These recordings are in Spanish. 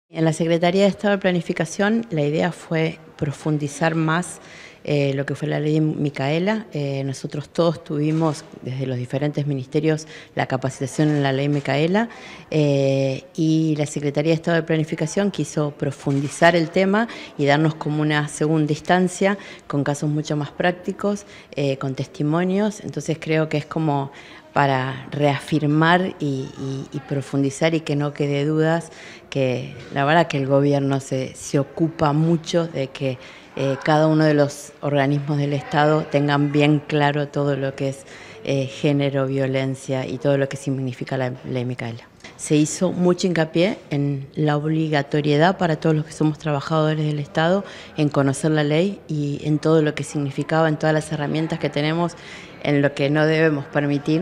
En la Secretaría de Estado de Planificación la idea fue profundizar más lo que fue la ley Micaela. Nosotros todos tuvimos desde los diferentes ministerios la capacitación en la ley Micaela y la Secretaría de Estado de Planificación quiso profundizar el tema y darnos como una segunda instancia con casos mucho más prácticos, con testimonios. Entonces creo que es como para reafirmar y profundizar y que no quede dudas, que la verdad que el gobierno se ocupa mucho de que cada uno de los organismos del Estado tengan bien claro todo lo que es género, violencia y todo lo que significa la ley Micaela. Se hizo mucho hincapié en la obligatoriedad para todos los que somos trabajadores del Estado en conocer la ley y en todo lo que significaba, en todas las herramientas que tenemos, en lo que no debemos permitir.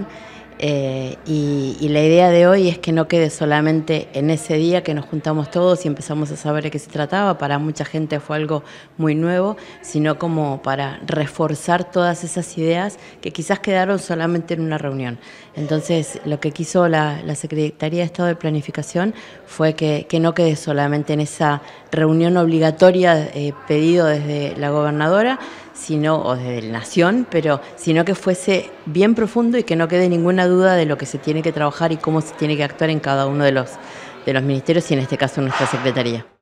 Y la idea de hoy es que no quede solamente en ese día que nos juntamos todos y empezamos a saber de qué se trataba. Para mucha gente fue algo muy nuevo, sino como para reforzar todas esas ideas que quizás quedaron solamente en una reunión. Entonces, lo que quiso la Secretaría de Estado de Planificación fue que no quede solamente en esa reunión obligatoria pedido desde la gobernadora, o desde la Nación, sino que fuese bien profundo y que no quede ninguna duda de lo que se tiene que trabajar y cómo se tiene que actuar en cada uno de los ministerios y en este caso en nuestra Secretaría.